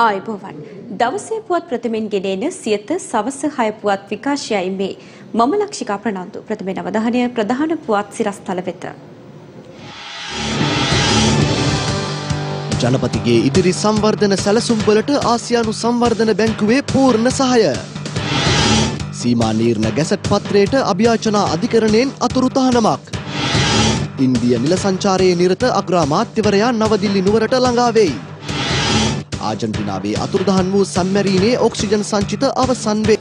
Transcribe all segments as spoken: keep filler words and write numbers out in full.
ආයුබෝවන් දවසේ පුවත් ප්‍රථමයෙන් ගෙනෙන සියත සවස හය පුවත් විකාශයයි මේ මම ලක්ෂිකා ප්‍රනාන්දු ප්‍රථමයෙන් අවධානය ප්‍රධාන පුවත් සිරස්තල වෙත ජනපතිගේ ඉදිරි සංවර්ධන සැලසුම් වලට ආසියානු සංවර්ධන බැංකුවේ පූර්ණ සහාය සීමා නීර්ණ ගැසට් පත්‍රයට අභියාචනා අධිකරණයෙන් අතුරු තහනමක් ඉන්දිය නිල සංචාරයේ නිරත අග්‍රාමාත්‍යවරයා නවදිල්ලි නුවරට ළඟා වෙයි ආජන්ටිනාවේ අතුරුදහන් වූ සම්මැරීමේ ඔක්සිජන් සංචිත අවසන් වේ.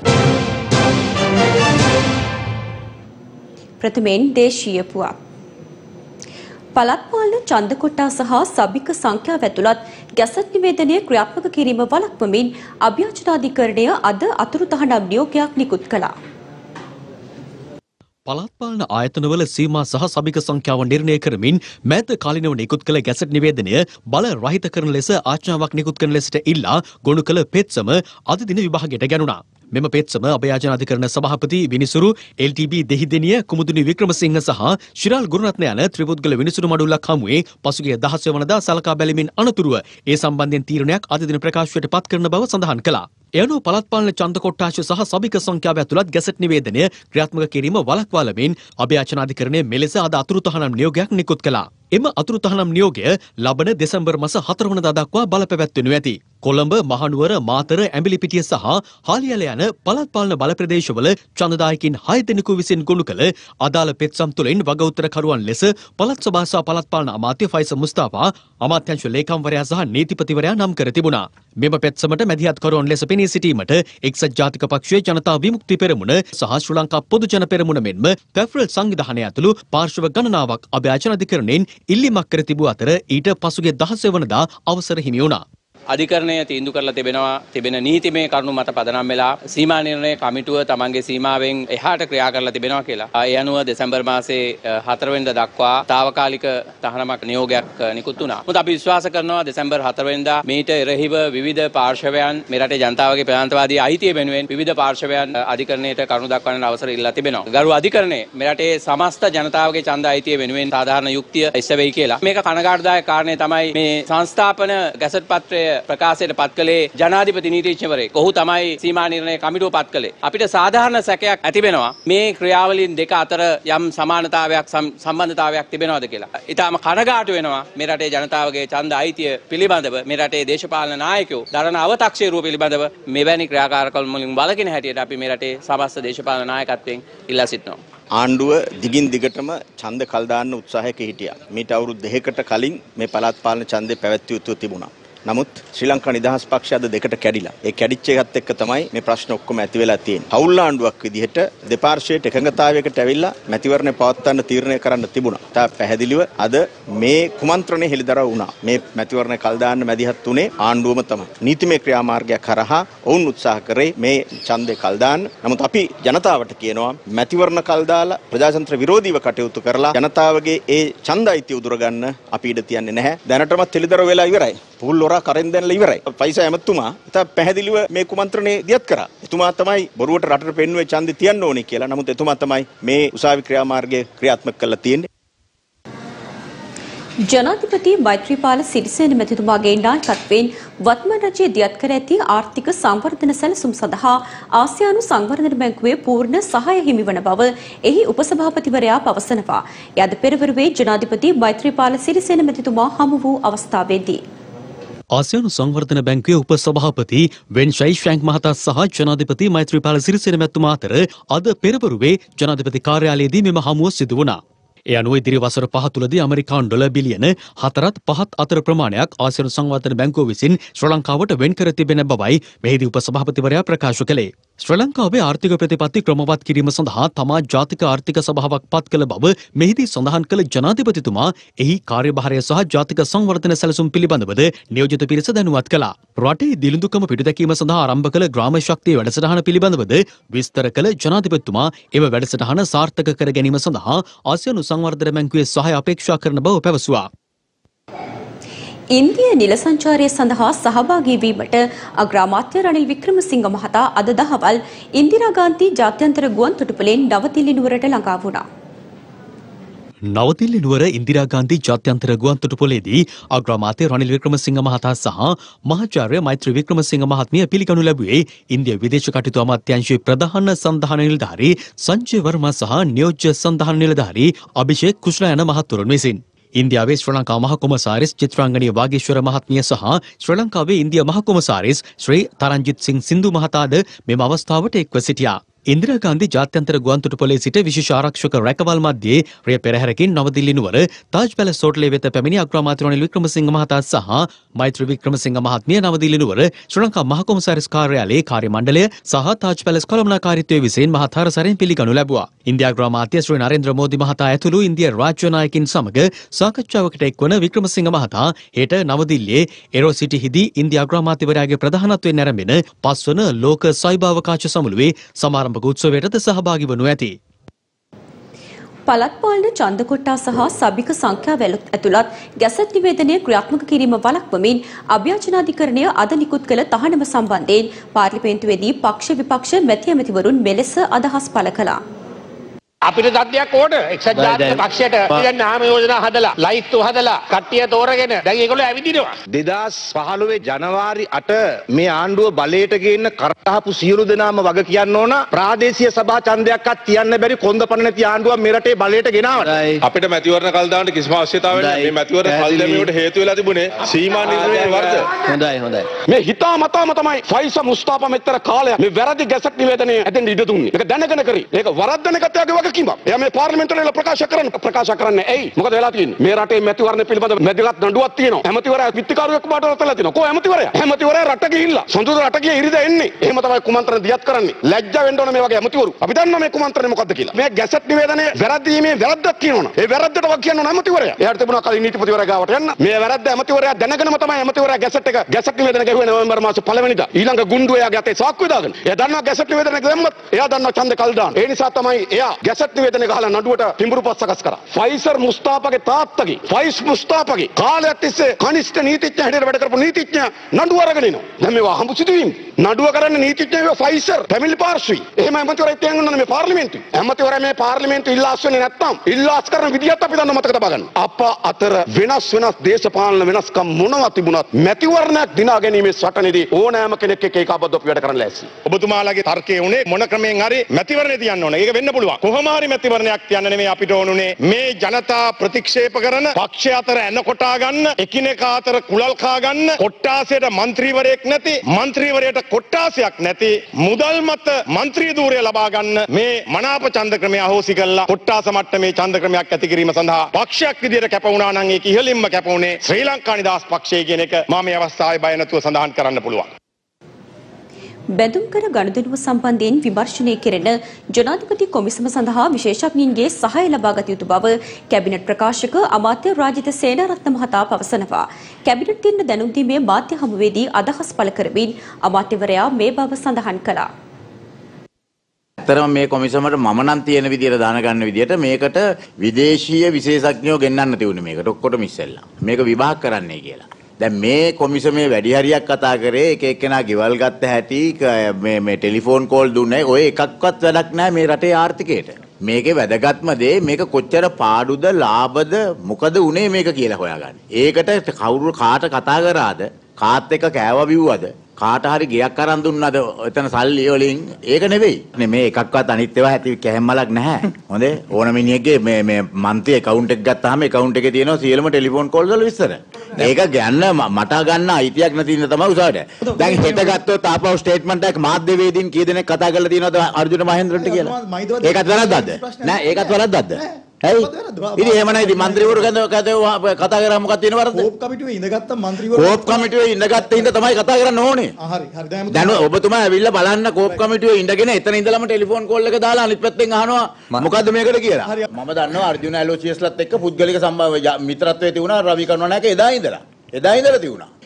ප්‍රථමයෙන් දේශීය පුවත්. පළාත් පාලන ඡන්ද කොට්ටා සහ සබික සංඛ්‍යාව ඇතුළත් ගැසට් නිවේදනය ක්‍රියාත්මක කිරීම වළක්වමින් අභියාචනාධිකරණය අද අතුරුදහන් නියෝගයක් නිකුත් කළා. පළාත් පාලන ආයතනවල සීමා සහ සබික සංඛ්‍යාව නිර්ණය කරමින් මෑත කාලිනව නිකුත් කළ ගැසට් නිවේදනය බල රහිත කරන ලෙස ආඥාවක් නිකුත් කරන ලෙසට ඉල්ලා ගොනු කළ පෙත්සම අද දින විභාගයට ගැනුණා. මෙම පෙත්සම අභයාචනාධිකරණ සභාපති විනිසුරු L T B Dehideniya Kumuduni Wickramasinghe සහ ශිරාල් ගුරුරත්න යන ත්‍රිපුද්ගල විනිසුරු මඩුල්ලක් හමුවේ පසුගිය දහස් වෙනිදා සලකා බැලීමෙන් අනතුරුව ඒ සම්බන්ධයෙන් තීරණයක් අද දින ප්‍රකාශයට පත් කරන බව සඳහන් කළා. ඒ අනුව පළාත් පාලන ඡන්ද කොට්ටාශ සහ සබික සංඛ්‍යාව ඇතුළත් ගැසට් නිවේදනය ක්‍රියාත්මක කිරීම වළක්වා ලැබෙමින් අභයාචනාධිකරණය මෙලෙස අද අතුරු තහනම් නියෝගයක් නිකුත් කළා. එම අතුරු තහනම් නියෝගය ලබන දෙසැම්බර් මාස හතර වෙනිදා දක්වා බලපැවැත්වෙනු ඇති. කොළඹ, මහනුවර, මාතර, ඇඹිලිපිටිය සහ හාලිඇල යන පළාත් පාලන බල ප්‍රදේශවල ඡන්දදායකින් හය දෙනෙකු විසින් ගොනු කළ අදාළ පෙත්සම් තුළින් වගඋත්තරකරුවන් ලෙස පළාත් සභා සහ පළාත් පාලන අමාත්‍ය ෆයිස මුස්තාෆා, අමාත්‍යාංශ ලේකම්වරයා සහ නීතිපතිවරයා නම් කර තිබුණා. මෙම පෙත්සමට මැදිහත්කරුවන් ලෙස පෙනී සිටීමට එක්සත් ජාතික පක්ෂයේ ජනතා විමුක්ති පෙරමුණ සහ ශ්‍රී ලංකා පොදු ජන පෙරමුණ මෙන්ම පැෆ්රල් සංවිධානය ඇතුළු පාර්ශ්ව ගණනාවක් අභයාචනාධිකරණයෙන් ඉල්ලීමක් කර තිබූ අතර ඊට පසුගිය දහස් වෙනිදා අවසර හිමි වුණා. අධිකරණය තීන්දුව කරලා තිබෙනවා තිබෙන නීතිමය කරුණු මත පදනම් වෙලා සීමා නිර්ණය කමිටුව තමන්ගේ සීමාවෙන් එහාට ක්‍රියා කරලා තිබෙනවා කියලා. ඒ අනුව දෙසැම්බර් මාසයේ හතර වෙනිදා දක්වා తాවකාලික තහනමක් නියෝගයක් නිකුත් වුණා. මොකද අපි විශ්වාස කරනවා දෙසැම්බර් හතර වෙනිදා මීට එරෙහිව විවිධ පාර්ශවයන් මේ රටේ ජනතාවගේ ප්‍රජාතන්ත්‍රවාදී අයිතිය වෙනුවෙන් විවිධ පාර්ශවයන් අධිකරණයට කරුණු දක්වන්න අවසර ඉල්ලා තිබෙනවා. ගරු අධිකරණය මේ රටේ සමස්ත ජනතාවගේ ඡන්ද අයිතිය වෙනුවෙන් සාධාරණ යුක්තිය ඉස්ස වෙයි කියලා. මේක කනගාටුදායක කාරණේ තමයි මේ සංස්ථාපන ගැසට් පත්‍රය ප්‍රකාශයට පත් කළේ ජනාධිපති නීතිඥවරයෙක්. ඔහු තමයි සීමා නිර්ණය කමිටුව පත් කළේ. අපිට සාධාරණ සැකයක් ඇති වෙනවා මේ ක්‍රියාවලින් දෙක අතර යම් සමානතාවයක් සම්බන්ධතාවයක් තිබෙනවද කියලා. ඊටාම කනගාටු වෙනවා මේ රටේ ජනතාවගේ ඡන්ද අයිතිය පිළිබඳව මේ රටේ දේශපාලන නායකයෝ දරන අව탁සීරුව පිළිබඳව මෙවැනි ක්‍රියාකාරකම් වලින් වළකින හැටියට අපි මේ රටේ සමස්ත දේශපාලන නායකත්වයෙන් ඉල්ලා සිටිනවා. ආණ්ඩුව දිගින් දිගටම ඡන්ද කල් දාන්න උත්සාහයක හිටියා. මීට අවුරුදු දෙකකට කලින් මේ පළාත් පාලන ඡන්දේ පැවැත්විය යුතු තිබුණා. නමුත් ශ්‍රී ලංකා නිදහස් පක්ෂය අද දෙකට කැඩිලා. ඒ කැඩිච්ච එකත් එක්ක තමයි මේ ප්‍රශ්න ඔක්කොම ඇති වෙලා තියෙන්නේ. හවුල් ආණ්ඩුවක් විදිහට දෙපාර්ශ්වයට එකඟතාවයකට ඇවිල්ලා මැතිවරණය පවත්වන්න තීරණය කරන්න තිබුණා. තා පැහැදිලිව අද මේ කුමන්ත්‍රණය හෙළිදරව් වුණා. මේ මැතිවරණය කල් දාන්න මැදිහත් උනේ ආණ්ඩුවම තමයි. නීතිමය ක්‍රියාමාර්ගයක් කරහා ඔවුන් උත්සාහ කරේ මේ ඡන්දේ කල් දාන්න. නමුත් අපි ජනතාවට කියනවා මැතිවරණ කල් දාලා ප්‍රජාතන්ත්‍ර විරෝධීව කටයුතු කරලා ජනතාවගේ ඒ ඡන්ද අයිතිය උදුර ගන්න අපි ඉඩ තියන්නේ නැහැ. දැනටමත් හෙළිදරව් වෙලා ඉවරයි. පුල් කරෙන් දැන්ලා ඉවරයි. පයිසා ඇමතුමා ඉතින් පැහැදිලිව මේ කුමන්ත්‍රණය දියත් කරා. එතුමා තමයි බොරුවට රටට පෙන්නුවේ ඡන්දේ තියන්න ඕනේ කියලා. නමුත් එතුමා තමයි මේ උසාවි ක්‍රියාමාර්ගය ක්‍රියාත්මක කරලා තියෙන්නේ. ජනාධිපති මෛත්‍රීපාල සිරිසේන මැතිතුමාගේ නායකත්වයෙන් වත්මන් රජයේ දියත් කර ඇති ආර්ථික සංවර්ධන සැලසුම් සඳහා ආසියානු සංවර්ධන බැංකුවේ පූර්ණ සහාය හිමිවන බව එහි උපසභාපතිවරයා පවසනවා. යද පෙරවරුවේ ජනාධිපති මෛත්‍රීපාල සිරිසේන මැතිතුමා හමු වූ අවස්ථාවේදී ආසියානු සංවර්ධන බැංකුවේ උපසභාපති වෙන් ෂයිෂැන්ක් මහතා සහ ජනාධිපති මෛත්‍රීපාල සිරිසේන මැතිතුමා අතර අද පෙරවරුවේ ජනාධිපති කාර්යාලයේදී මෙම හමුව සිදු වුණා. ඒ අනුව ඉදිරි වසර පහ තුළදී ඇමරිකානු ඩොලර් බිලියන හතරත් පහත් අතර ප්‍රමාණයක් ආසියානු සංවර්ධන බැංකුව විසින් ශ්‍රී ලංකාවට වෙන් කර තිබෙන බවයි මෙහිදී උපසභාපතිවරයා ප්‍රකාශ කළේ. ශ්‍රී ලංකාවේ ආර්ථික ප්‍රතිපත්ති ක්‍රමවත් කිරීම සඳහා තමා ජාතික ආර්ථික සභාවක් පත් කළ බව මෙහිදී සඳහන් කළ ජනාධිපතිතුමා එහි කාර්යභාරය සහ ජාතික සංවර්ධන සැලසුම් පිළිබඳවද නියෝජිත පිරිස දැනුවත් කළා. රටේ දිළිඳුකම පිටුදැකීම සඳහා ආරම්භ කළ ග්‍රාම ශක්තිය වැඩසටහන පිළිබඳවද විස්තර කළ ජනාධිපතිතුමා එම වැඩසටහන සාර්ථක කර ගැනීම සඳහා ආසියානු සංවර්ධන බැංකුවේ සහාය අපේක්ෂා කරන බව පැවසුවා. ඉන්දිය නිල සංචාරය සඳහා සහභාගී වීමට අග්‍රාමාත්‍ය රනිල් වික්‍රමසිංහ මහතා අද දහවල් ඉන්දිරා ගාන්ධි ජාත්‍යන්තර ගුවන් තොටුපළෙන් නවදිල්ලි නුවරට ළඟා වුණා. නවදිල්ලි නුවර ඉන්දිරා ගාන්ධි ජාත්‍යන්තර ගුවන්තොටුපළේදී අග්‍රාමාත්‍ය රනිල් වික්‍රමසිංහ මහතා සහ මහාචාර්ය මෛත්‍රී වික්‍රමසිංහ මහත්මිය පිළිගනු ලැබුවේ ඉන්දියා විදේශ කටයුතු අමාත්‍යාංශයේ ප්‍රධාන සංධාන නිලධාරී සංජය වර්මා සහ නියෝජ්‍ය සංධාන නිලධාරී අභිෂේක් කුෂ්ලා යන මහත්වරුන් විසින්. ඉන්දියාවේ ශ්‍රී ලංකා මහ කොමසාරිස් චිත්‍රාංගනී වාගීශ්වර මහත්මිය සහ ශ්‍රී ලංකාවේ ඉන්දියා මහ කොමසාරිස් ශ්‍රී තරන්ජිත් සිං සින්දු මහතාද මෙම අවස්ථාවට එක්ව සිටියා. ඉන්දිරා ගාන්ධි ජාත්‍යන්තර ගුවන්තොටුපළේ සිට විශේෂ ආරක්ෂක රැකවල් මැද්දේ රේ පෙරහැරකින් නවදිල්ලි නුවර තාජ් පැලස් හෝටලේ වෙත පැමිණි අග්‍රාමාත්‍ය රනිල් වික්‍රමසිංහ මහතා සහ මෛත්‍රී වික්‍රමසිංහ මහත්මිය නවදිල්ලි නුවර ශ්‍රී ලංකා මහ කොමසාරිස් කාර්යාලයේ කාර්ය මණ්ඩලය සහ තාජ් පැලස් කළමනාකාරීත්වයේ විසින් මහත් හරසරින් පිළිගනු ලැබුවා. ඉන්දියා අග්‍රාමාත්‍ය ශ්‍රී නරේන්ද්‍ර මෝදි මහතා ඇතුළු ඉන්දියා රාජ්‍ය නායකින් සමග සාකච්ඡාවකට එක්වන වික්‍රමසිංහ මහතා හෙට නවදිල්ලියේ එරෝ සිටිහිදී ඉන්දියා අග්‍රාමාත්‍යවරයාගේ ප්‍රධානත්වයෙන් ආරම්භන පස්වන ලෝක සයිබාවකාශ සමුළුවේ සමාරම්භක උත්සවයටද සහභාගී වනු ඇති. පළාත් පාලන ඡන්ද කොට්ටා සහ සභික සංඛ්‍යාව ඇතුළත් ගැසට් නිවේදනය ක්‍රියාත්මක කිරීම වළක්වමින් අභ්‍යාචනාධිකරණය අද නිකුත් කළ තහනම සම්බන්ධයෙන් පාර්ලිමේන්තුවේදී පක්ෂ විපක්ෂ මැති ඇමතිවරුන් මෙලෙස අදහස් පළ කළා. අපිට තත්ත්වයක් ඕන එක්සත් ජාතික පක්ෂයට දැන් නාම යෝජනා හදලා ලයිස්තු හදලා කට්ටිය තෝරගෙන දැන් ඒගොල්ලෝ ඇවිදිනවා. දෙදාස් පහළොව ජනවාරි අට මේ ආණ්ඩුව බලයට ගේන්න කරහපු සියලු දෙනාම වග කියන්න ඕන ප්‍රාදේශීය සභා ඡන්දයක්වත් තියන්න බැරි කොන්දපණ නැති ආණ්ඩුවක් මේ රටේ බලයට ගෙනාවට. අපිට මැතිවරණ කල් දාන්න කිසිම අවශ්‍යතාවයක් නැහැ. මේ මැතිවරණ කල් දැමීමට හේතු වෙලා තිබුණේ සීමා නිර්ණය වර්ධ. හොඳයි හොඳයි. මේ හිතාමතාම තමයි ෆයිසා මුස්තාෆා මෙතර කාලයක් මේ වැරදි ගැසට් නිවේදනය ඇදෙන්න ඉඩ දුන්නේ. ඒක දැනගෙන කරේ. ඒක වරද්දන එකත්යාගේ වග එයා මේ පාර්ලිමේන්තුවේ ප්‍රකාශ කරන්න ප්‍රකාශ කරන්නේ ඇයි? මොකද වෙලා තියෙන්නේ? මේ රටේ මැතිවරණ පිළිබඳ මැදිගත් නඩුවක් තියෙනවා. ඇමතිවරයා විත්තිකාරුවෙක් බාටපත් වෙලා තියෙනවා. කො ඇමතිවරයා? ඇමතිවරයා රට ගිහිල්ලා සොඳුර රට ගිය ඉරිදා එන්නේ. එහෙම තමයි කුමන්ත්‍රණ දියත් කරන්නේ. ලැජ්ජා වෙන්න ඕන මේ වගේ ඇමතිවරු. අපි දන්නවා මේ කුමන්ත්‍රණය මොකද්ද කියලා. මේ ගැසට් නිවේදනය වැරදීමේ වැරද්දක් කියනවනේ. ඒ වැරද්දට වග කියන්න ඕන ඇමතිවරයා. එයාට තිබුණා කලින් නීතිපතිවරයා ගාවට යන්න. මේ වැරද්ද ඇමතිවරයා දැනගෙනම තමයි ඇමතිවරයා ගැසට් එක ගැසට් නිවේදනය ගැහුවේ නොවැම්බර් මාසේ පළවෙනිදා. ඊළඟ ගුණ්ඩුව එයාගේ අතේ සාක්කුව දාගෙන. එයා දන්නවා ගැසට් නිවේදනය දැම්මත් එයා දන්නවා ඡන්ද කල් දාන්න. ඒ නිසා තමයි එයා ගැසට් නිවේදනය ගහලා නඩුවට පිඹුරුපත් සකස් කරා. ෆයිසර් මුස්තාෆාගේ තාත්තගේ ෆයිස් මුස්තාෆාගේ කාලයක් තිස්සේ කනිෂ්ඨ නීතිඥ හැටියට වැඩ කරපු නීතිඥ නඩුව අරගෙන ඉනවා. දැන් මේවා හම්බු සිදුවීම්. නඩුව කරන්න නීතිඥයෝ ෆයිසර් පැමිණිලි පාර්ශ්වී. එහෙම ඇමතිවරයෙක් තියන් උන්නනේ මේ පාර්ලිමේන්තුවේ. ඇමතිවරයා මේ පාර්ලිමේන්තුව ඉල්ලාස් වෙන්නේ නැත්නම් ඉල්ලාස් කරන විදිහත් අපි දන්න මතක තබා ගන්න. අප අතර වෙනස් වෙනස් දේශපාලන වෙනස්කම් මොනවා තිබුණත් මැතිවරණයක් දිනා ගැනීමේ සටනේදී ඕනෑම කෙනෙක් එක්ක ඒකාබද්ධව අපි වැඩ කරන්න ලෑස්ති. ඔබතුමාලාගේ තර්කයේ උනේ මොන ක්‍රමයෙන් හරි මැතිවරණේ තියන්න ඕන. ඒක වෙන්න පුළුවන්. කොහොම හරි මැතිවරණයක් තියන්න නෙමෙයි අපිට ඕනුනේ මේ ජනතා ප්‍රතික්ෂේප කරන පක්ෂ අතර ඇන කොටා ගන්න එකිනෙකා අතර කුලල් කා ගන්න කොට්ටාසයට മന്ത്രിවරයෙක් නැති മന്ത്രിවරයට කොට්ටාසයක් නැති මුදල් මත മന്ത്രി ධූරය ලබා ගන්න මේ මනාප ඡන්ද ක්‍රමය අහෝසි කළා කොට්ටාස මට්ටමේ ඡන්ද ක්‍රමයක් ඇති කිරීම සඳහා පක්ෂයක් විදියට කැප වුණා නම් ඒක ඉහළින්ම කැප වුණේ ශ්‍රී ලංකා නිදහස් පක්ෂය කියන එක මම මේ අවස්ථාවේ බය නැතුව සඳහන් කරන්න පුළුවන්. බැඳුම්කර ගනුදෙනුව සම්බන්ධයෙන් විමර්ශනය කෙරෙන ජනාධිපති කොමිසම සඳහා විශේෂඥයින්ගේ සහාය ලබාගත යුතු බව කැබිනට් ප්‍රකාශක අමාත්‍ය රාජිත සේනාරත්න මහතා පවසනවා. කැබිනට් දින දැනුම් දීමේ මාධ්‍ය හමුවේදී අදහස් පළ කරමින් අමාත්‍යවරයා මේ බව සඳහන් කළා. ඇත්තටම මේ කොමිසමට මම නම් තියෙන විදියට දාන ගන්න විදියට මේකට විදේශීය විශේෂඥයෝ ගෙන්නන්න තියුනේ මේකට ඔක්කොටම ඉස්සෙල්ලා. මේක විභාග කරන්නයි කියලා. දැන් මේ කොමිසමේ වැඩි හරියක් කතා කරේ එක එක්කෙනා ගෙවල් ගත්ත හැටි මේ මේ ටෙලිෆෝන් කෝල් දුන්නේ ඔය එකක්වත් වැඩක් නැහැ මේ රටේ ආර්ථිකයට. මේකේ වැදගත්ම දේ මේක කොච්චර පාඩුද ලාභද මොකද උනේ මේක කියලා හොයාගන්න. ඒකට කවුරු කාට කතා කරාද කාත් එක්ක කෑව බිව්වද කාට හරි ගියක් අරන් දුන්නද එතන සල්ලි වලින් ඒක නෙවෙයි. මේ එකක්වත් අනිත් ඒවා ඇති කැහැම්මලක් නැහැ. හොඳේ ඕන මිනිහෙක්ගේ මේ මේ මන්ත්‍රී account එක ගත්තාම account එකේ තියෙනවා සියලුම ටෙලිෆෝන් කෝල් වල විස්තර. ඒක ගන්න මට ගන්න අයිතියක් නැති ඉන්න තමයි උසාවියට. දැන් හෙට ගත්තොත් ආපහු ස්ටේට්මන්ට් එකක් මාධ්‍යවේදීන් කී දෙනෙක් කතා කරලා තියෙනවද අර්ජුන මහේන්ද්‍රන්ට කියලා? ඒකත් වැරද්දක්ද? නෑ ඒකත් වැරද්දක්ද? ඇයි? ඉතින් එහෙම නැති മന്ത്രിවරු ගැන කතා කරා මොකක්ද තියෙන වරද? කෝප් කමිටුවේ ඉඳගත්ත മന്ത്രിවරු කෝප් කමිටුවේ ඉඳගත්ත හින්දා තමයි කතා කරන්න ඕනේ. ආ හරි හරි දැන් ඔබතුමා ඇවිල්ලා බලන්න කෝප් කමිටුවේ ඉඳගෙන එතන ඉඳලම ටෙලිෆෝන් කෝල් එක දාලා අනිත් පැත්තෙන් අහනවා මොකද්ද මේකට කියලා. මම දන්නවා අර්ජුන ඇලෝචියස්ලත් එක්ක පුද්ගලික සම්බන්ධ මිත්‍රත්වයේ තිබුණා රවි කරුණානායක එදා ඉඳලා. එදා ඉඳලා තිබුණා.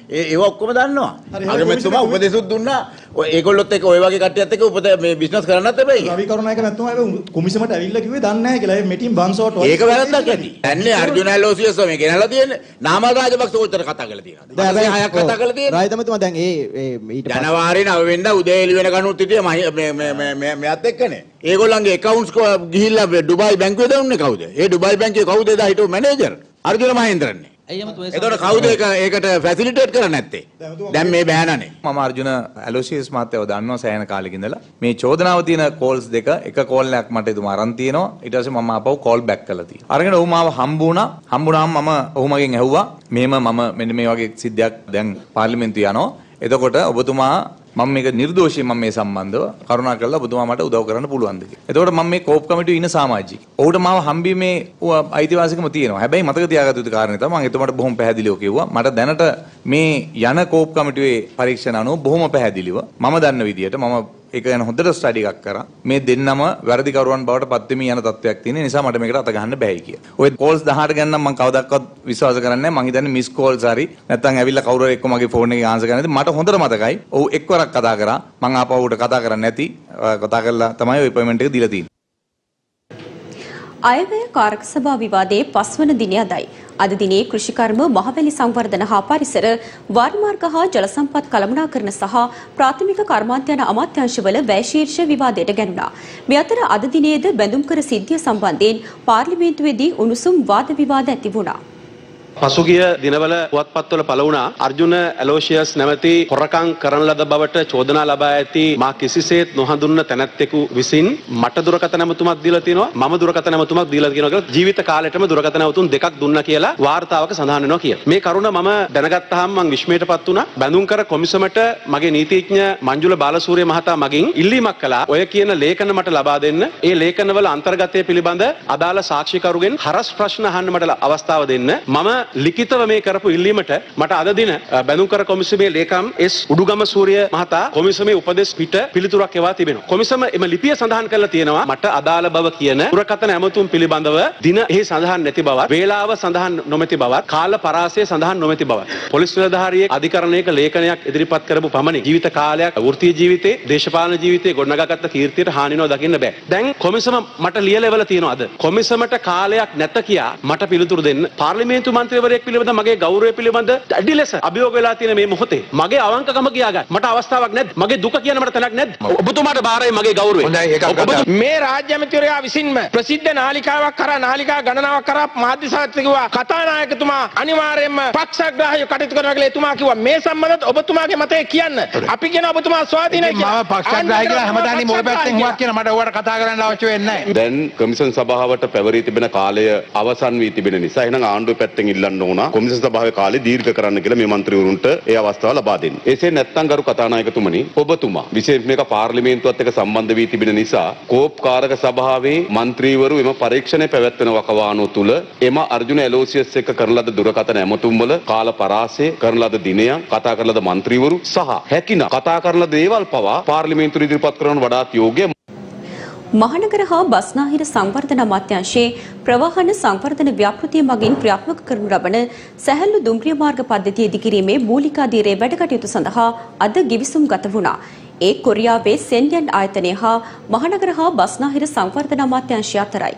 ඒ ඒව ඔක්කොම දන්නවා. අගමැතිතුමා උපදෙසුත් දුන්නා. ඔය ඒගොල්ලොත් එක්ක ඔය වගේ කට්ටියත් එක්ක උපද මේ බිස්නස් කරන්නත් එපයි. රවි කරුණායක මැතිතුමා ඒක කොමිසමට ඇවිල්ලා කිව්වේ දන්නේ නැහැ කියලා. මේ මීටින් බන්සෝට් ඒක වැරද්දක් ඇති. දැන්නේ අර්ජුන ඇලෝසියස් මේ ගෙනලා තියෙන්නේ. නාමල් රාජපක්ෂ කොච්චර කතා කරලා තියෙනවද? දැන් හයක් කතා කරලා තියෙන්නේ. රාජතමතුමා දැන් ඒ ඒ ඊට පස්සේ ජනවාරි නව වෙනිදා උදේ එළි වෙනකනුත් හිටියේ මේ මේ මේ මේ මෙයත් එක්කනේ. ඒගොල්ලන්ගේ accounts ගිහිල්ලා ඩුබායි බැංකුවේ දාන්නේ කවුද? ඒ ඩුබායි බැංකුවේ කවුද එදා හිටපු මැනේජර්? අර්ජුන මහේන්ද්‍රන්නේ. එතකොට කවුද ඒක ඒකට ෆැසිලිටේට් කරන්නේ නැත්තේ? දැන් මේ බෑනනේ. මම අර්ජුන ඇලෝසියස් මහත්තයව දන්නවා සෑහෙන කාලෙක ඉඳලා. මේ චෝදනාව තියෙන කෝල්ස් දෙක එක කෝල් එකක් මට එතුමා අරන් තියෙනවා. ඊට පස්සේ මම ආපහු කෝල් බෑක් කළා තියෙනවා. අරගෙන ඔහු මාව හම්බ වුණා. හම්බ වුණාම මම ඔහු මගෙන් ඇහුවා මෙහෙම මම මෙන්න මේ වගේ සිද්ධියක් දැන් පාර්ලිමේන්තුවේ යනවා. එතකොට ඔබතුමා මම මේක නිර්දෝෂී මම මේ සම්බන්ධව කරුණා කරලා ඔබතුමා මට උදව් කරන්න පුළුවන්ද කියලා. එතකොට මම මේ කෝප් කමිටුවේ ඉන්න සමාජිකයෙක්. ඔහුට මාව හම්බීමේ අයිතිවාසිකම තියෙනවා. හැබැයි මතක තියාගත යුතු කාරණේ තමයි මම එතුමාට බොහොම පැහැදිලිව කිව්වා. මට දැනට මේ යන කෝප් කමිටුවේ පරීක්ෂණ අනුව බොහොම පැහැදිලිව මම දන්න විදියට මම ඒක ගැන හොඳට ස්ටඩි එකක් කරා. මේ දෙන්නම වැරදිකරුවන් බවට පත් වෙමින් යන තත්ත්වයක් තියෙන නිසා මට මේකට අත ගන්න බෑයි කියලා. ඔය කෝල්ස් දහඅට ගැන නම් මම කවදාවත් විශ්වාස කරන්නේ නැහැ. මං හිතන්නේ මිස් කෝල්ස් හරි නැත්නම් ඇවිල්ලා කවුරු හරි එක්ක මගේ ෆෝන් එකේ ආන්සර් කරන්නේ. මට හොඳට මතකයි. ඔව් එක්වරක් කතා කරා. මං ආපහු උට කතා කරන්නේ නැති කතා කරලා තමයි ඔය අපොයින්ට්මන්ට් එක දීලා තියෙන්නේ. අයවැය කාරක සභා විවාදයේ පස්වන දිනය අදයි. අද දිනේ කෘෂිකර්ම මහවැලි සංවර්ධන හා පරිසර වාර්මාර්ග හා ජල සම්පත් කළමනාකරණ සහ ප්‍රාථමික කර්මාන්ත යන අමාත්‍යාංශවල වැය ශීර්ෂ විවාදයට ගැනුණා. මේ අතර අද දිනේද බැඳුම්කර සිද්ධිය සම්බන්ධයෙන් පාර්ලිමේන්තුවේදී උණුසුම් වාද විවාද ඇති වුණා. පසුගිය දිනවල පුවත්පත්වල පළ වුණා අර්ජුන ඇලෝසියස් නැමැති හොරකම් කරන ලද බවට චෝදනා ලබා ඇති මා කිසිසේත් නොහඳුන්න තැනැත්තෙකු විසින් මට දුරකථන නැමතුමක් දීලා තියෙනවා මම දුරකථන නැමතුමක් දීලා තියෙනවා කියලා ජීවිත කාලෙටම දුරකථන නැමතුම් දෙකක් දුන්නා කියලා වාර්තාවක සඳහන් වෙනවා කියලා. මේ කරුණ මම දැනගත්තාම මම විශ්මයටපත් වුණා. බැඳුම්කර කොමිසමට මගේ නීතිඥ මංජුල බාලසූරිය මහතා මගින් ඉල්ලීමක් කළා. ඔය කියන ලේඛන මට ලබා දෙන්න. ඒ ලේඛනවල අන්තර්ගතය පිළිබඳ අදාළ සාක්ෂිකරුගෙන් හරස් ප්‍රශ්න අහන්න මට අවස්ථාව දෙන්න. මම ලිඛිතව මේ කරපු ඉල්ලීමට මට අද දින බැඳුම්කර කොමිසමේ ලේකම් එස් උඩුගම සූරිය මහතා කොමිසමේ උපදෙස් පිට පිළිතුරක් එවා තිබෙනවා. කොමිසම එම ලිපිය සඳහන් කරලා තියෙනවා මට අදාළ බව කියන දුරකථන ඇමතුම් පිළිබඳව දින එහි සඳහන් නැති බවත්, වේලාව සඳහන් නොමැති බවත්, කාල පරාසය සඳහන් නොමැති බවත්. පොලිස් නිලධාරියෙක් අධිකරණයක ලේඛනයක් ඉදිරිපත් කරපු පමණින් ජීවිත කාලයක් වෘත්තීය ජීවිතේ, දේශපාලන ජීවිතේ ගොඩනගාගත්ත කීර්තියට හානිනව දකින්න බෑ. දැන් කොමිසම මට ලියලා එවලා තියෙනවා අද. කොමිසමට කාලයක් නැත කියා මට පිළිතුරු දෙන්න පාර්ලිමේන්තු මන්ත්‍රීවරයෙක් පිළිබඳ මගේ ගෞරවය පිළිබඳ අඩි ලෙස අභියෝග වෙලා තියෙන මේ මොහොතේ මගේ අවංකකම කියා ගන්න මට අවස්ථාවක් නැද්ද? මගේ දුක කියන මට තැනක් නැද්ද? ඔබතුමාට බාරයි මගේ ගෞරවය. මේ රාජ්‍ය ඇමතිවරයා විසින්ම ප්‍රසිද්ධ නාලිකාවක් කරා නාලිකා ගණනාවක් කරා මාධ්‍ය සාහිත්‍ය කිව්වා කතානායකතුමා අනිවාර්යයෙන්ම පක්ෂග්‍රාහීව කටයුතු කරනවා කියලා එතුමා කිව්වා. මේ සම්බන්ධව ඔබතුමාගේ මතය කියන්න. අපි කියන ඔබතුමා ස්වාධීනයි කියලා. මම පක්ෂග්‍රාහී කියලා හැමදාම මොළ පැත්තෙන් හුවක් කියන මට ඔයාලට කතා කරන්න අවශ්‍ය වෙන්නේ නැහැ. දැන් කමිෂන් සභාවට පැවරී තිබෙන කාලය අවසන් වී තිබෙන නිසා එහෙනම් ආණ්ඩුව පැත්තෙන් ඉල්ලන්න ඕන කොමිෂන් සභාවේ කාලේ දීර්ඝ කරන්න කියලා මේ മന്ത്രിවරුන්ට ඒ අවස්ථාව ලබා දෙන්න. එසේ නැත්නම් ගරු කතානායකතුමනි ඔබතුමා විශේෂයෙන් මේක පාර්ලිමේන්තුවත් එක්ක සම්බන්ධ වී තිබෙන නිසා කෝප් කාරක සභාවේ മന്ത്രിවරු එම පරීක්ෂණය පැවැත්වෙන වකවානුව තුල එම අර්ජුන ඇලෝසියස් එක්ක කරන ලද දුරකථන ඇමතුම් වල කාල පරාසය කරන ලද දිනයන් කතා කරන ලද മന്ത്രിවරු සහ හැකිනා කතා කරන ලද දේවල් පවා පාර්ලිමේන්තුවට ඉදිරිපත් කරන වඩාත් යෝග්‍ය. මහනගර හා බස්නාහිර සංවර්ධන අමාත්‍යාංශයේ ප්‍රවාහන සංවර්ධන ව්‍යාපෘතිය මගින් ක්‍රියාත්මක කරනු ලබන සැහැල්ලු දුම්රිය මාර්ග පද්ධතිය ඉදිකිරීමේ මූලික අධීරයේ වැඩ කටයුතු සඳහා අද ගිවිසුම් ගත වුණා. ඒ කොරියාවේ සෙන්යන් ආයතනය හා මහනගර හා බස්නාහිර සංවර්ධන අමාත්‍යාංශය අතරයි.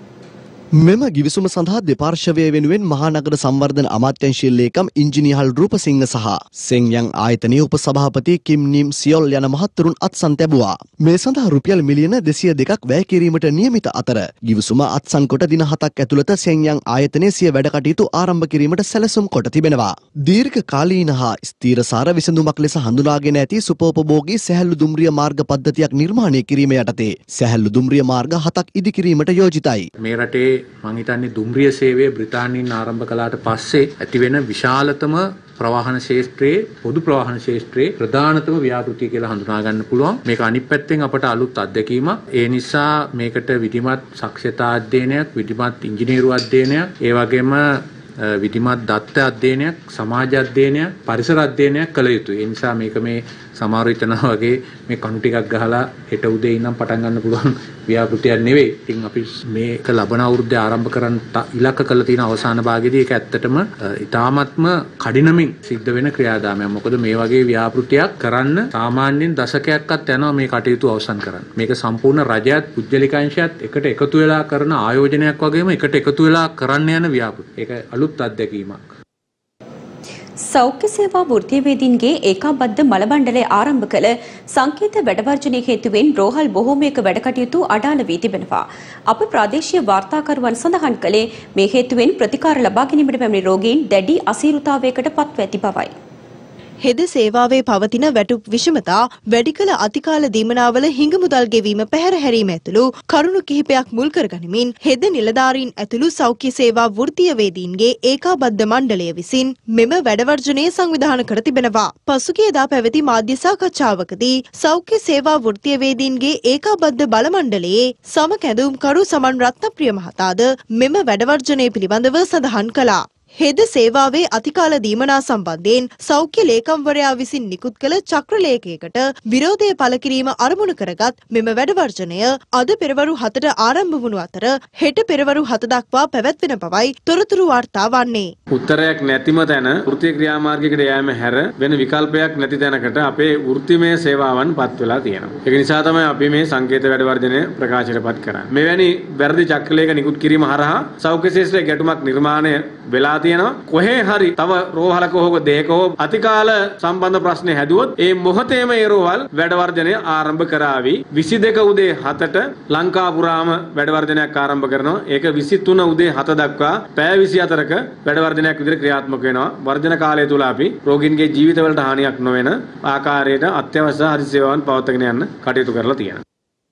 මෙම ගිවිසුම සඳහා දෙපාර්ශවය වෙනුවෙන් මහානගර සංවර්ධන අමාත්‍යංශයේ ලේකම් ඉංජිනේහල් රූපසිංහ සහ සෙන්යන් ආයතනයේ උපසභාපති කිම් නිම් සියොල් යන මහත්වරුන් අත්සන් තැබුවා. මේ සඳහා රුපියල් මිලියන දෙසිය දෙකක් වැය කිරීමට නියමිත අතර ගිවිසුම අත්සන් කොට දින හතක් ඇතුළත සෙන්යන් ආයතනයේ සිය වැඩ කටයුතු ආරම්භ කිරීමට සැලසුම් කොට තිබෙනවා. දීර්ඝ කාලීන හා ස්ථීරසාර විසඳුමක් ලෙස හඳුනාගෙන ඇති සුපෝපභෝගී සැහැල්ලු දුම්රිය මාර්ග පද්ධතියක් නිර්මාණය කිරීම යටතේ සැහැල්ලු දුම්රිය මාර්ග හතක් ඉදිකිරීමට යෝජිතයි. මේ රටේ මං හිතන්නේ දුම්රිය සේවය බ්‍රිතාන්‍යයෙන් ආරම්භ කළාට පස්සේ ඇතිවෙන විශාලතම ප්‍රවාහන ශේෂ්ත්‍රයේ පොදු ප්‍රවාහන ශේෂ්ත්‍රයේ ප්‍රධානතම ව්‍යාපෘතිය කියලා හඳුනා ගන්න පුළුවන්. මේක අනිත් පැත්තෙන් අපට අලුත් අත්දැකීමක්. ඒ නිසා මේකට විධිමත් සක්ෂතා අධ්‍යයනයක්, විධිමත් ඉංජිනේරු අධ්‍යයනයක්, ඒ වගේම විධිමත් දත්ත අධ්‍යයනයක්, සමාජ අධ්‍යයනයක්, පරිසර අධ්‍යයනයක් කළ යුතුයි. ඒ නිසා මේක මේ සමහර විටනවා වගේ මේ කණු ටිකක් ගහලා හෙට උදේ ඉඳන් පටන් ගන්න පුළුවන් ව්‍යාපෘතියක් නෙවෙයි. ඉතින් අපි මේක ලබන අවුරුද්දේ ආරම්භ කරන්න ඉලක්ක කරලා තියෙන අවසාන භාගයේදී ඒක ඇත්තටම ඉතාමත්ම කඩිනමින් සිද්ධ වෙන ක්‍රියාදාමයක්. මොකද මේ වගේ ව්‍යාපෘතියක් කරන්න සාමාන්‍යයෙන් දශකයක්වත් යනවා මේ කටයුතු අවසන් කරන්න. මේක සම්පූර්ණ රජයත් පුද්ගලිකංශයත් එකට එකතු වෙලා කරන ආයෝජනයක් වගේම එකට එකතු වෙලා කරන්න යන ව්‍යාපෘති. ඒක අලුත් අත්දැකීමක්. සෞඛ්‍ය සේවා වෘත්තීයවේදීන්ගේ ඒකාබද්ධ මල මණ්ඩලය ආරම්භ කළ සංකේත වැඩවර්ජනය හේතුවෙන් රෝහල් බොහෝමයක වැඩ කටයුතු අඩාල වී තිබෙනවා. අප ප්‍රාදේශීය වාර්තාකරුවන් සඳහන් කළේ මේ හේතුවෙන් ප්‍රතිකාර ලබා ගැනීමට පැමිණි රෝගීන් දැඩි අසීරුතාවයකට පත්ව ඇති බවයි. හෙද සේවාවේ පවතින වැටුප් විෂමතා, වැඩි කළ අතිකාල දීමනාවල හිඟමුදල් ගෙවීම පැහැර හැරීම ඇතුළු කරුණු කිහිපයක් මුල් කරගනිමින් හෙද නිලධාරීන් ඇතුළු සෞඛ්‍ය සේවා වෘත්තීයවේදීන්ගේ ඒකාබද්ධ මණ්ඩලය විසින් මෙම වැඩවර්ජනය සංවිධානය කර තිබෙනවා. පසුගියදා පැවති මාධ්‍ය සාකච්ඡාවකදී සෞඛ්‍ය සේවා වෘත්තීයවේදීන්ගේ ඒකාබද්ධ බල මණ්ඩලයේ සම කැඳවුම්කරු සමන් රත්නප්‍රිය මහතාද මෙම වැඩවර්ජනය පිළිබඳව සඳහන් කළා. හෙද සේවාවේ අතිකාල දීමනා සම්බන්ධයෙන් සෞඛ්‍ය ලේකම්වරයා විසින් නිකුත් කළ චක්‍රලේඛයකට විරෝධය පළ කිරීම අරමුණු කරගත් මෙම වැඩවර්ජනය අද පෙරවරු හතට ආරම්භ වුණු අතර හෙට පෙරවරු හත දක්වා පැවැත්වෙන බවයි තොරතුරු වාර්තා වන්නේ. උත්තරයක් නැතිම තැන වෘත්තීය ක්‍රියාමාර්ගයකට යෑම හැර වෙන විකල්පයක් නැති තැනකට අපේ වෘත්තිමය සේවාවන් පත් වෙලා තියෙනවා. ඒක නිසා තමයි අපි මේ සංකේත වැඩවර්ජනය ප්‍රකාශයටපත් කරන්නේ. මෙවැනි වැරදි චක්‍රලේඛ නිකුත් කිරීම හරහා සෞඛ්‍ය ශාස්ත්‍රයේ ගැටුමක් නිර්මාණය වෙලා තියෙනවා. කොහේ හරි තව රෝහලක හෝ දෙයක හෝ අතිකාල සම්බන්ධ ප්‍රශ්න හැදුවොත් ඒ මොහොතේම ඒ රෝහල් වැඩවර්ජනය ආරම්භ කරાવી. විසි දෙක උදේ හතට ලංකා පුරාම වැඩවර්ජනයක් ආරම්භ කරනවා. ඒක විසි තුන උදේ හත දක්වා පැය විසි හතරක වැඩවර්ජනයක් විදිහට ක්‍රියාත්මක වෙනවා. වර්ජන කාලය තුල අපි රෝගීන්ගේ ජීවිතවලට හානියක් නොවන ආකාරයට අත්‍යවශ්‍ය හරි සේවාවන් පවත්වාගෙන යන්න කටයුතු කරලා තියෙනවා.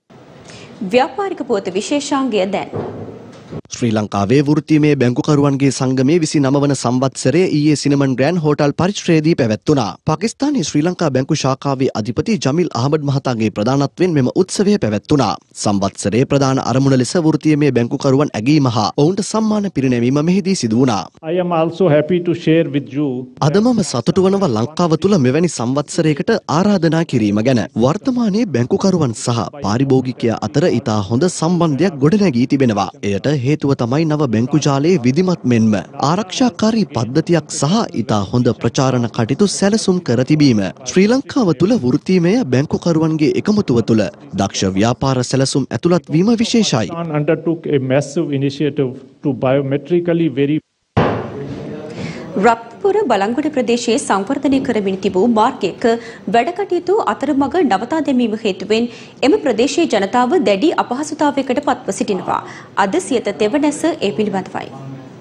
ව්‍යාපාරික පුවත විශේෂාංගය දැන් ශ්‍රී ලංකාවේ වෘත්තීමය බැංකුකරුවන්ගේ සංගමයේ විසිනම වන සංවත්සරය ඊයේ සිනමන් ග්‍රෑන්ඩ් හෝටල් පරිශ්‍රයේදී පැවැත්වුණා. පාකිස්තානයේ ශ්‍රී ලංකා බැංකු ශාඛාවේ අධිපති ජමීල් අහමඩ් මහතාගේ ප්‍රධානත්වයෙන් මෙම උත්සවය පැවැත්වුණා. සංවත්සරයේ ප්‍රධාන අරමුණ ලෙස වෘත්තීමය බැංකුකරුවන් ඇගීම හා ඔවුන්ට සම්මාන පිරිනැමීම මෙහිදී සිදු වුණා. I am also happy to share with you. අද මම සතුටු වනවා ලංකාව තුළ මෙවැනි සංවත්සරයකට ආරාධනා කිරීම ගැන. වර්තමානයේ බැංකුකරුවන් සහ පාරිභෝගිකයා අතර ඉතා හොඳ සම්බන්ධයක් ගොඩනැගී තිබෙනවා. එයට හේතුව තමයි නව බැංකු ජාලයේ විධිමත් මෙන්ම ආරක්ෂාකාරී පද්ධතියක් සහ ඉතා හොඳ ප්‍රචාරණ කටයුතු සැලසුම් කර තිබීම. ශ්‍රී ලංකාව තුළ වෘත්තීමය බැංකුකරුවන්ගේ එකමුතුව තුළ දක්ෂ ව්‍යාපාර සැලසුම් ඇතුළත් වීම විශේෂයි. Undertook a massive initiative to biometrically verify Ratnapura Balangoda ප්‍රදේශයේ සංවර්ධනය කරමින් තිබූ මාර්ගයක වැඩ කටයුතු අතරමඟ නවතා දැමීම හේතුවෙන් එම ප්‍රදේශයේ ජනතාව දැඩි අපහසුතාවයකට පත්ව සිටිනවා. අද සියත තෙවනැස ඒ පිළිබඳවයි.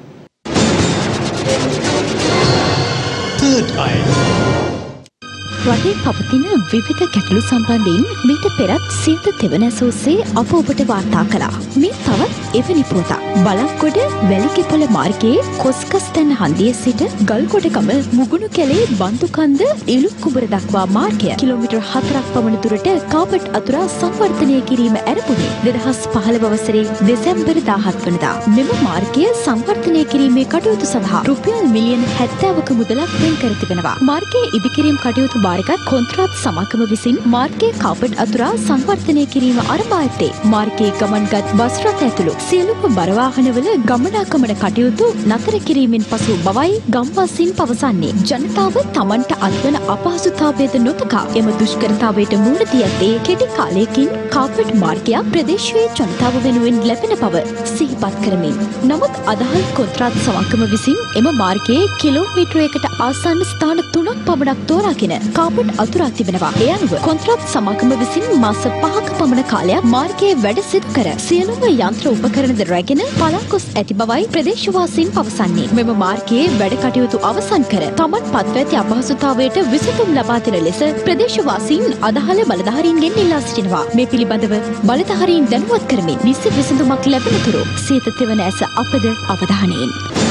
රටේ පවතින විවිධ ගැටලු සම්බන්ධයෙන් මීට පෙරත් සියත තෙවනැස ඔස්සේ අප ඔබට වාර්තා කළා. මේ තවත් එවැනි පුවතක්. බලංගොඩ වැලිකෙපොළ මාර්ගයේ කොස්කස්තැන්න හන්දිය සිට ගල්කොටකම මුගුණු කැලේ බන්දුකන්ද ඉලු කුඹර දක්වා මාර්ගය කිලෝමීටර් හතරක් පමණ දුරට කාපට් අතුරා සංවර්ධනය කිරීම ඇරඹුණේ දෙදහස් පහළොව වසරේ දෙසැම්බර් දාහත් වනදා. මෙම මාර්ගය සංවර්ධනය කිරීමේ කටයුතු සඳහා රුපියල් මිලියන හැත්තෑවක මුදලක් වෙන් කර තිබෙනවා. මාර්ගයේ ඉදිකිරීම් කටයුතු භාරගත් කොන්ත්‍රාත් සමාගම විසින් මාර්ගයේ කාපට් අතුරා සංවර්ධනය කිරීම ආරම්භ ඇත්තේ මාර්ගයේ ගමන්ගත් බස් රථ ඇතුළු සියලුම බර වාහනවල ගමනාගමන කටයුතු නතර කිරීමෙන් පසු බවයි ගම්වාසීන් පවසන්නේ. ජනතාව තමන්ට අත්වන අපහසුතාවයද නොතකා එම දුෂ්කරතාවයට මුහුණ දී ඇත්තේ කෙටි කාලයකින් කාපට් මාර්ගයක් ප්‍රදේශයේ ජනතාව වෙනුවෙන් ලැබෙන බව සිහිපත් කරමින්. නමුත් අදහල් කොන්ත්‍රාත් සමාගම විසින් එම මාර්ගයේ කිලෝමීටරයකට ආසන්න ස්ථාන තුනක් පමණක් තෝරාගෙන කාපට් අතුරා තිබෙනවා. ඒ අනුව කොන්ත්‍රාත් සමාගම විසින් මාස පහක පමණ කාලයක් මාර්ගයේ වැඩ සිදු කර සියලුම යන්ත්‍ර උපකරණද රැගෙන පළාගොස් ඇති බවයි ප්‍රදේශවාසීන් පවසන්නේ. මෙම මාර්ගයේ වැඩ කටයුතු අවසන් කර තමන් පත්ව ඇති අපහසුතාවයට විසඳුම් ලබා දෙන ලෙස ප්‍රදේශවාසීන් අදාළ බලධාරීන්ගෙන් ඉල්ලා සිටිනවා. මේ පිළිබඳව බලධාරීන් දැනුවත් කරමින් නිසි විසඳුමක් ලැබෙන තුරු සියත තෙවන ඇස අපද අවධානයෙන්.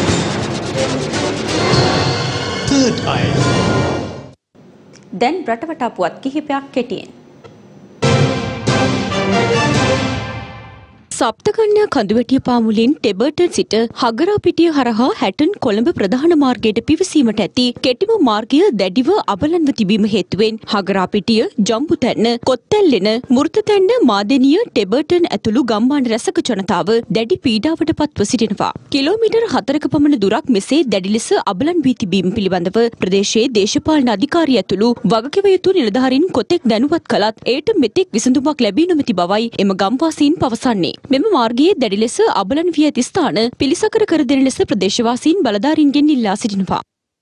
දැන් රටවටා පුවත් කිහිපයක් කෙටියෙන්. සප්තකන්‍යා කඳුවැටිය පාමුලින් ටෙබර්ටන් සිට හගරාපිටිය හරහා හැටන් කොළඹ ප්‍රධාන මාර්ගයට පිවිසීමට ඇති කෙටිම මාර්ගය දැඩිව අබලන්ව තිබීම හේතුවෙන් හගරාපිටිය, ජම්බුතැන්න, කොත්තැල්ලෙන, මුර්තතැන්න, මාදෙනිය, ටෙබර්ටන් ඇතුළු ගම්මාන රැසක ජනතාව දැඩි පීඩාවට පත්ව සිටිනවා. කිලෝමීටර් හතරක පමණ දුරක් මෙසේ දැඩි ලෙස අබලන් වී තිබීම පිළිබඳව ප්‍රදේශයේ දේශපාලන අධිකාරිය ඇතුළු වගකිව යුතු නිලධාරීන් කොතෙක් දැනුවත් කළත් එයට මෙතෙක් විසඳුමක් ලැබී නොමැති බවයි එම ගම්වාසීන් පවසන්නේ. මෙම මාර්ගයේ දැඩි ලෙස අබලන් වී ඇති ස්ථාන පිළිසකර කර දෙන ලෙස ප්‍රදේශවාසීන් බලධාරීන්ගෙන් ඉල්ලා සිටිනවා.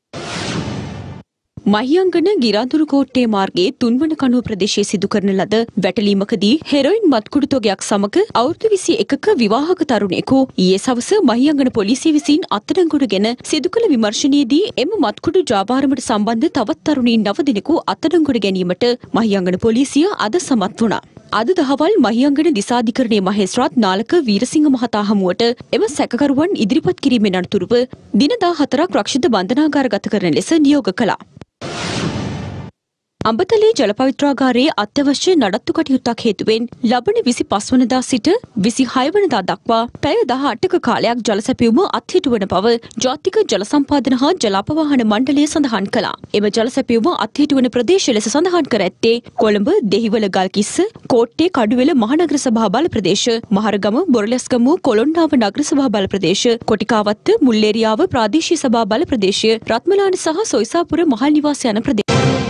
මහියංගන ගිරාදුරු කෝට්ටේ මාර්ගයේ තුන්වන කණුව ප්‍රදේශයේ සිදු කරන ලද වැටලීමකදී හෙරොයින් මත්කුඩු තොගයක් සමග අවුරුදු විසි එකක විවාහක තරුණයෙකු ඊයේ සවස මහියංගන පොලිසිය විසින් අත්අඩංගුවටගෙන සිදු කළ විමර්ශනයේදී එම මත්කුඩු ජාවාරමට සම්බන්ධ තවත් තරුණීන් නව දෙනෙකු අත්අඩංගුවට ගැනීමට මහියංගන පොලිසිය අද සමත් වුණා. අද දහවල් මහියංගන දිසාධිකරණයේ මහේස්ත්‍රාත් නාලක වීරසිංහ මහතා හමුවට එම සැකකරුවන් ඉදිරිපත් කිරීමෙන් අනතුරුව දින දාහතරක් රක්ෂිත බන්ධනාගාර ගත කරන ලෙස නියෝග කළා. අඹතලේ ජල පවිත්‍රාගාරයේ අත්‍යවශ්‍ය නඩත්තු කටයුත්තක් හේතුවෙන් ලබන විසි පහ වනදා සිට විසි හය වනදා දක්වා පැය දහ අටක කාලයක් ජල සැපයුම අත්හිටුවන බව ජාතික ජල සම්පාදන හා ජලාපවාහන මණ්ඩලය සඳහන් කළා. එම ජල සැපයුම අත්හිටුවන ප්‍රදේශ ලෙස සඳහන් කර ඇත්තේ කොළඹ, දෙහිවල ගල්කිස්ස, කෝට්ටේ, කඩුවෙල මහනගර සභා බල ප්‍රදේශ, මහරගම, බොරලැස්ගම, කොළොන්නාව නගර සභා බල ප්‍රදේශ, කොටිකාවත්ත, මුල්ලේරියාව ප්‍රාදේශීය සභා බල ප්‍රදේශ, රත්මලාන සහ සොයිසාපුර මහල් නිවාස යන ප්‍රදේශ.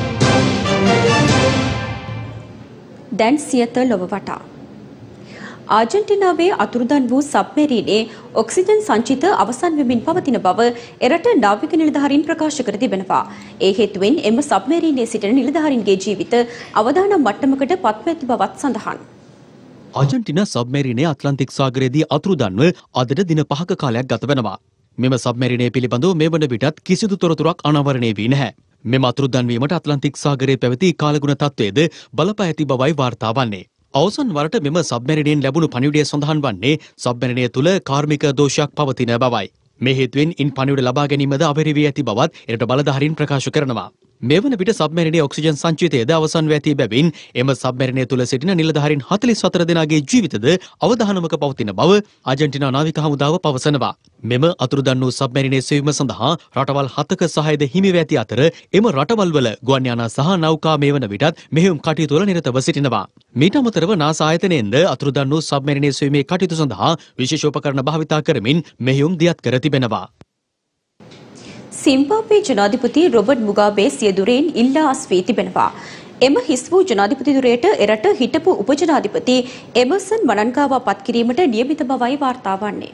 දැන් සියත ලොව වටා ආජන්ටිනාවේ අතුරුදන් වූ සබ්මරීනයේ ඔක්සිජන් සංචිත අවසන් වෙමින් පවතින බව එරට නාවික නිලධාරීන් ප්‍රකාශ කර තිබෙනවා. ඒ හේතුවෙන් එම සබ්මරීනයේ සිටින නිලධාරීන්ගේ ජීවිත අවදානම් මට්ටමකට පත්ව ඇති බවත් සඳහන්. ආජන්ටිනා සබ්මරීනය අට්ලන්තික් සාගරයේදී අතුරුදන්ව අදට දින පහක කාලයක් ගත වෙනවා. මෙම සබ්මරීනය පිළිබඳව මේ වන විටත් කිසිදු තොරතුරක් අනාවරණය වී නැහැ. මෙම අතුරුදන්වීමට අට්ලන්තික් සාගරයේ පැවති කාලගුණ තත්ත්වයේද බලපා ඇති බවයි වාර්තා වන්නේ. අවසන් වරට මෙම සබ්මැරිනයෙන් ලැබුණු පණිවිඩය සඳහන් වන්නේ සබ්මැරිනය තුළ කාර්මික දෝෂයක් පවතින බවයි. මේ හේතුවෙන් ඉන් පණිවිඩ ලබා ගැනීමද අවහිර වී ඇති බවත් එරට බලධාරීන් ප්‍රකාශ කරනවා. මේ වන විට සබ්මැරිනයේ ඔක්සිජන් සංචිතයද අවසන් වී ඇති බැවින් එම සබ්මැරිනය තුළ සිටින නිලධාරීන් හතළිස් හතර දෙනාගේ ජීවිතද අවදානමක පවතින බව ආජන්ටිනා නාවික හමුදාව පවසනවා. මෙම අතුරුදන් වූ සබ්මැරිනයේ සෙවීම සඳහා රටවල් හතක සහායද හිමිව ඇති අතර එම රටවල් වල ගුවන් යානා සහ නෞකා මේ වන විටත් මෙහෙයුම් කටයුතු වල නිරතව සිටිනවා. මීට අමතරව නාසා ආයතනයෙන්ද අතුරුදන් වූ සබ්මැරිනයේ සෙවීමේ කටයුතු සඳහා විශේෂ උපකරණ භාවිතා කරමින් මෙහෙයුම් දියත් කර තිබෙනවා. සිම්බාබ්වේ ජනාධිපති රොබර්ට් මුගාබේ සිය දුරෙන් ඉල්ලා අස්වී තිබෙනවා. එම හිස් වූ ජනාධිපති දුරයට එරට හිටපු උපජනාධිපති එමර්සන් මනන්ගාවා පත් කිරීමට නියමිත බවයි වාර්තා වන්නේ.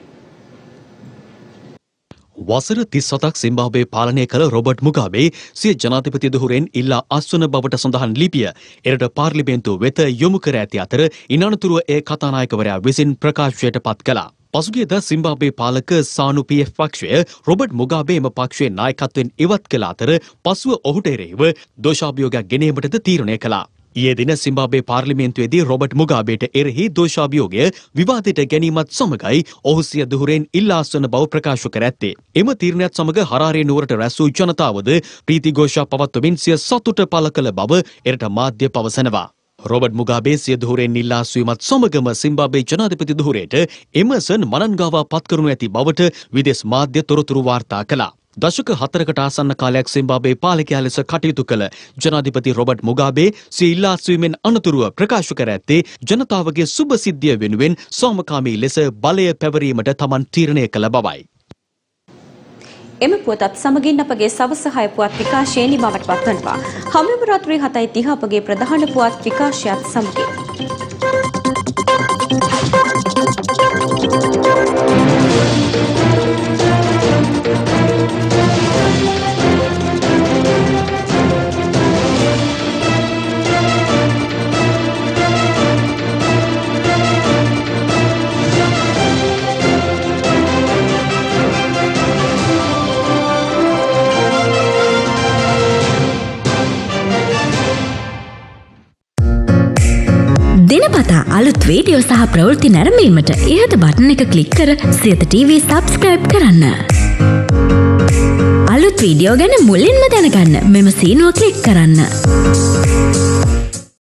වසර තිස් හතක් සිම්බාබ්වේ පාලනය කළ රොබර්ට් මුගාබේ සිය ජනාධිපති දුහුරෙන් ඉල්ලා අස්වන බවට සඳහන් ලිපිය එරට පාර්ලිමේන්තුව වෙත යොමු කර ඇති අතර ඉන් අනතුරුව ඒ කතානායකවරයා විසින් ප්‍රකාශයට පත් කළා. පසුගියද සිම්බාබ්වේ පාලක සානු පී එෆ් පක්ෂය රොබර්ට් මුගාබේ එම පක්ෂයේ නායකත්වයෙන් ඉවත් කළ අතර පසුව ඔහුට එරෙහිව දෝෂාභියෝගයක් ගෙනීමටද තීරණය කළා. ඊයේ දින සිම්බාබ්වේ පාර්ලිමේන්තුවේදී රොබර්ට් මුගාබේට එරෙහි දෝෂාභියෝගය විවාදයට ගැනීමත් සමගයි ඔහු සිය දුහුරෙන් ඉල්ලා අස්වන බව ප්‍රකාශ කර ඇත්තේ. එම තීරණයත් සමග හරාරේ නුවරට රැස් වූ ජනතාවද ප්‍රීති ഘോഷා පවත්වමින් සිය සතුට පළ කළ බව එරට මාධ්‍ය පවසනවා. රොබර්ට් මුගාබේ සිය දුහුරෙන් ඉල්ලා අස්වීමත් සමගම සිම්බාබ්වේ ජනාධිපති දුහුරේට එමර්සන් මනන්ගාවා පත් කරනු ඇති බවට විදේශ මාධ්‍ය තොරතුරු වාර්තා කළා. දශක හතරකට ආසන්න කාලයක් සිම්බාබ්වේ පාලකයා ලෙස කටයුතු කළ ජනාධිපති රොබර්ට් මුගාබේ සිය ඉල්ලා අස්වීමෙන් අනතුරුව ප්‍රකාශ කර ඇත්තේ ජනතාවගේ සුබ සිද්ධිය වෙනුවෙන් සාමකාමී ලෙස බලය පැවරීමට තමන් තීරණය කළ බවයි. එම පුවතත් සමගින් අපගේ සවස හය පුවත් විකාශය නිමවට පත්වනවා. හමුවෙමු රාත්‍රී හතයි තිහ අපගේ ප්‍රධාන පුවත් විකාශයත් සමගින්. දිනපතා අලුත් වීඩියෝ සහ ප්‍රවෘත්ති නැරඹීමට ඉහත බටන් එක ක්ලික් කර සියත ටීවී සබ්ස්ක්‍රයිබ් කරන්න. අලුත් වීඩියෝ ගැන මුලින්ම දැනගන්න මෙම සීනුව ක්ලික් කරන්න.